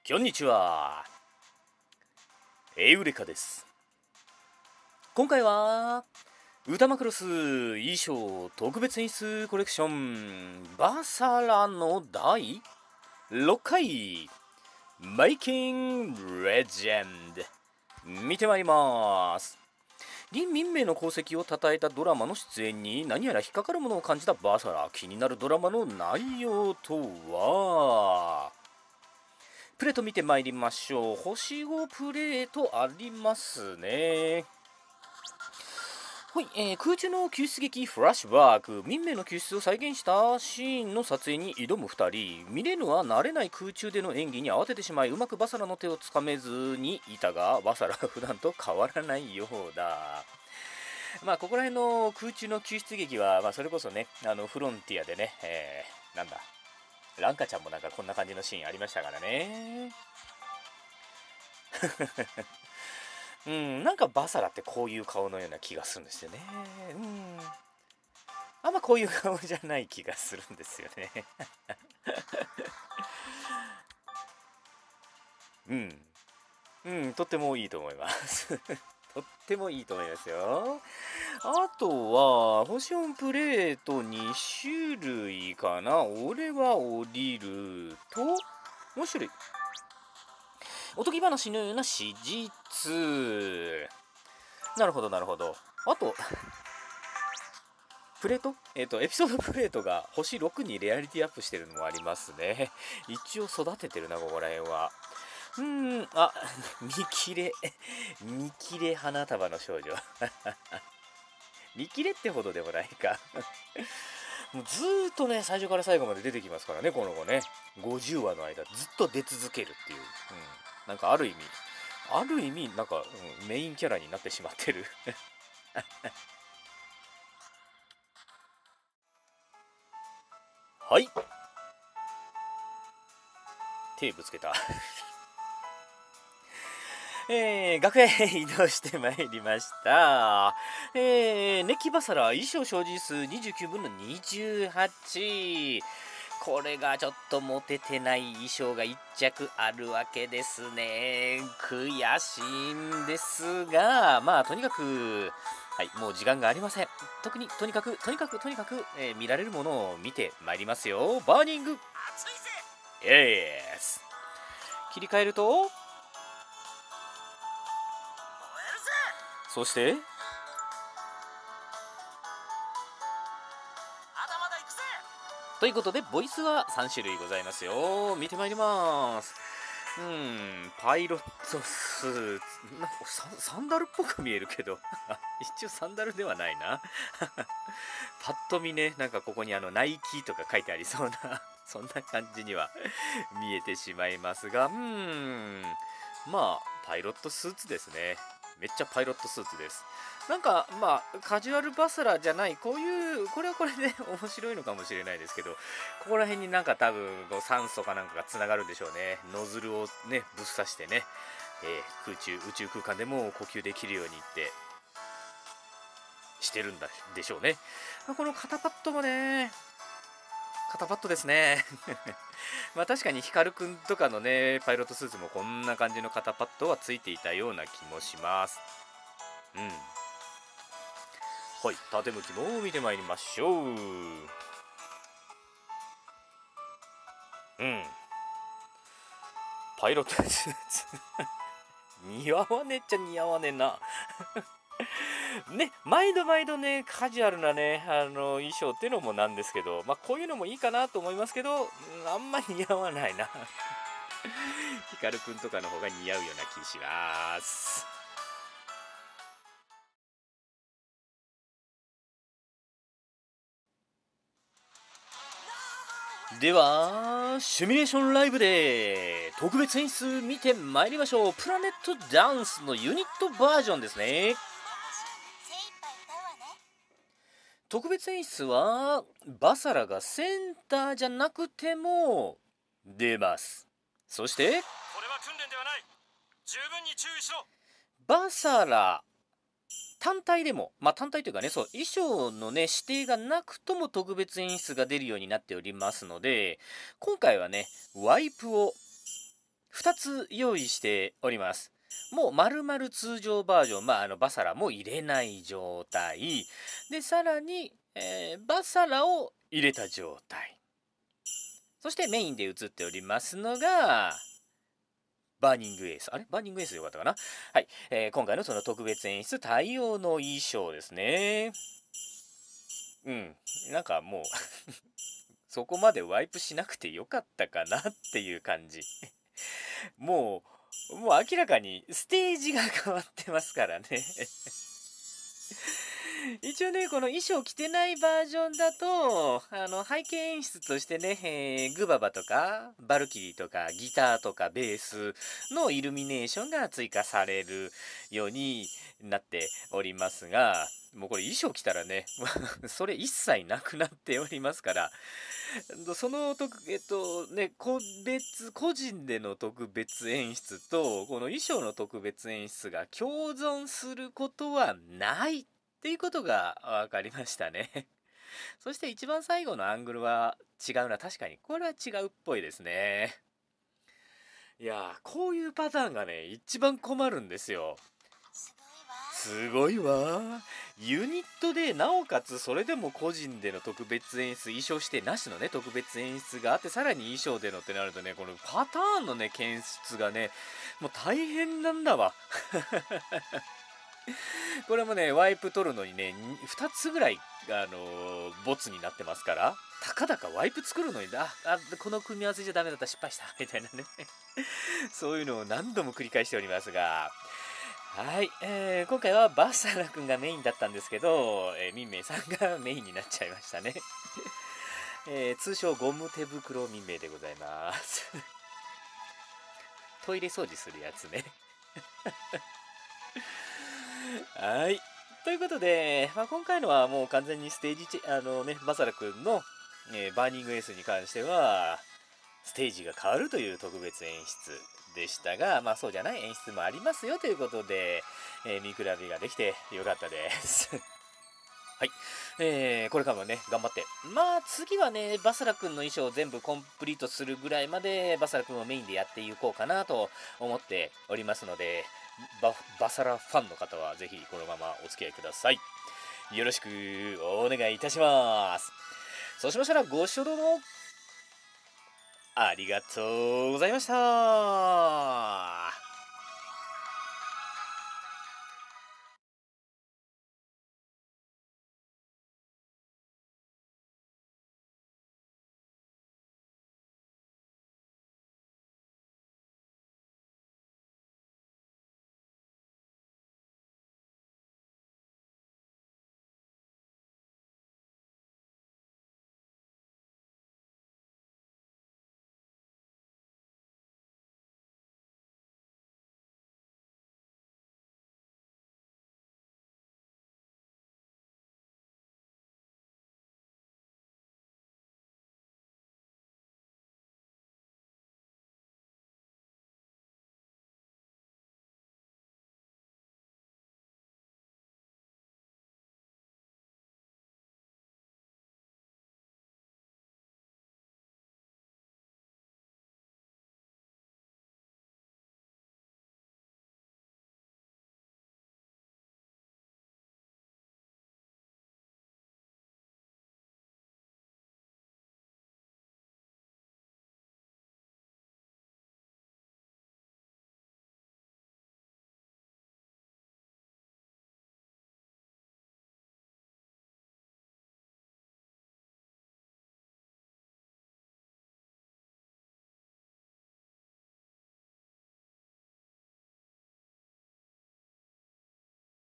こんにちは。エウレカです。今回は歌マクロス衣装特別演出コレクションバサラの第6回メイキングレジェンド見てまいります。林民名の功績を称えたドラマの出演に何やら引っかかるものを感じたバサラ。気になるドラマの内容とは、プレート見てまいりましょう。星5プレートありますね。はい、空中の救出劇フラッシュバック。民名の救出を再現したシーンの撮影に挑む2人。ミレヌは慣れない空中での演技に慌ててしまい、うまくバサラの手をつかめずにいたが、バサラは普段と変わらないようだ。ここら辺の空中の救出劇は、それこそね、フロンティアでね、なんだ、ランカちゃんもなんかこんな感じのシーンありましたからね。なんかバサラってこういう顔のような気がするんですよね。あんまこういう顔じゃない気がするんですよね。とってもいいと思います。とってもいいと思いますよ。あとは、星4プレート2種類かな。俺は降りると、もう一種類。おとぎ話のような史実。なるほど、なるほど。あと、プレートエピソードプレートが星6にレアリティアップしてるのもありますね。一応育ててるな、ここら辺は。見切れ花束の少女。見切れってほどでもないか。もうずーっとね、最初から最後まで出てきますからね、この子ね。50話の間、ずっと出続けるっていう。なんかある意味、なんか、メインキャラになってしまってる。はい。手ぶつけた。楽屋へ移動してまいりました。ネキバサラ衣装所持数29分の28。これがちょっとモテてない衣装が1着あるわけですね。悔しいんですが、とにかく、はい、もう時間がありません。とにかく、見られるものを見てまいりますよ。バーニングエース。切り替えると、そしてということでボイスは3種類ございますよ。見てまいります。パイロットスーツなんかサンダルっぽく見えるけど一応サンダルではないな。パッと見ね、なんかここにナイキとか書いてありそうなそんな感じには見えてしまいますが、パイロットスーツですね。めっちゃパイロットスーツです。なんかカジュアルバサラじゃない、これはこれで面白いのかもしれないですけど、ここら辺になんか多分酸素かなんかがつながるんでしょうね。ノズルをねぶっ刺してね、宇宙空間でも呼吸できるようにってしてるんでしょうね。この肩パッドもね、肩パッドですね。確かにヒカルくんとかのねパイロットスーツもこんな感じの肩パッドはついていたような気もします。はい、縦向きも見てまいりましょう。パイロットスーツ似合わねえっちゃ似合わねえな。ね、毎度ね、カジュアルなね、衣装っていうのもなんですけど、こういうのもいいかなと思いますけど、あんまり似合わないな。ヒカルくんとかの方が似合うような気します。ではシミュレーションライブで特別演出見てまいりましょう。プラネットダンスのユニットバージョンですね。特別演出はバサラがセンターじゃなくても出ます。そしてこれは訓練ではない、十分に注意しろ。バサラ単体でも、単体というかね、そう、衣装のね、指定がなくとも特別演出が出るようになっておりますので、今回はね、ワイプを2 2つ用意しております。もう丸々通常バージョン、バサラも入れない状態で、さらに、バサラを入れた状態、そしてメインで映っておりますのがバーニングエース。バーニングエースでよかったかな。はい、今回のその特別演出対応の衣装ですね。なんかもうそこまでワイプしなくてよかったかなっていう感じももう明らかにステージが変わってますからね一応ね、この衣装着てないバージョンだと、背景演出としてね、グババとか、バルキリーとか、ギターとか、ベースのイルミネーションが追加されるようになっておりますが、もうこれ衣装着たらね、それ一切なくなっておりますから、その個人での特別演出と、この衣装の特別演出が共存することはないっていうことが分かりましたねそして一番最後のアングルは違うな。確かにこれは違うっぽいですね。いやー、こういうパターンがね一番困るんですよ。すごいわ。ユニットでなおかつそれでも個人での特別演出、衣装指定なしのね特別演出があって、さらに衣装でのってなるとね、このパターンのね検出がねもう大変なんだわこれもねワイプ取るのにね2つぐらいボツになってますから、たかだかワイプ作るのにこの組み合わせじゃダメだった、失敗したみたいなねそういうのを何度も繰り返しておりますが、はい、今回はバサラくんがメインだったんですけど、ミンメイさんがメインになっちゃいましたね通称ゴム手袋ミンメイでございますトイレ掃除するやつねはい。ということで、今回のはもう完全にステージバサラくんの、バーニングエースに関しては、ステージが変わるという特別演出でしたが、そうじゃない演出もありますよということで、見比べができてよかったですはい。これからもね、頑張って。次はね、バサラくんの衣装を全部コンプリートするぐらいまで、バサラくんをメインでやっていこうかなと思っておりますので、バサラファンの方はぜひこのままお付き合いください。よろしくお願いいたします。そうしましたらご視聴どうもありがとうございました。